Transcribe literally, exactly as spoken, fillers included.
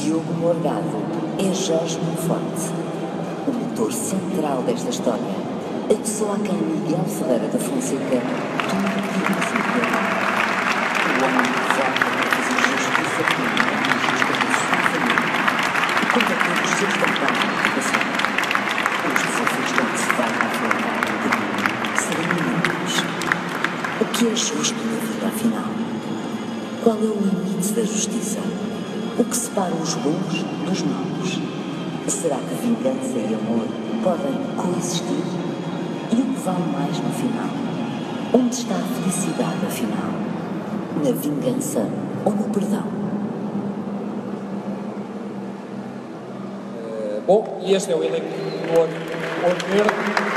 Diogo Morgado é Jorge Monforte, o motor central desta história, a pessoa a quem Miguel Ferreira da Fonseca toma dignidade. O homem que volta para fazer justiça criminal e justa da sua família e combater os seus trabalhos de educação. Os desafios com que se vai enfrentar no caminho serão inúmeros. O que é justo na vida, afinal? Qual é o limite da justiça? O que separa os bons dos maus? Será que vingança e amor podem coexistir? E o que vale mais no final? Onde está a felicidade, afinal? Na vingança ou no perdão? Uh, bom, e este é o elenco do Ouro Verde.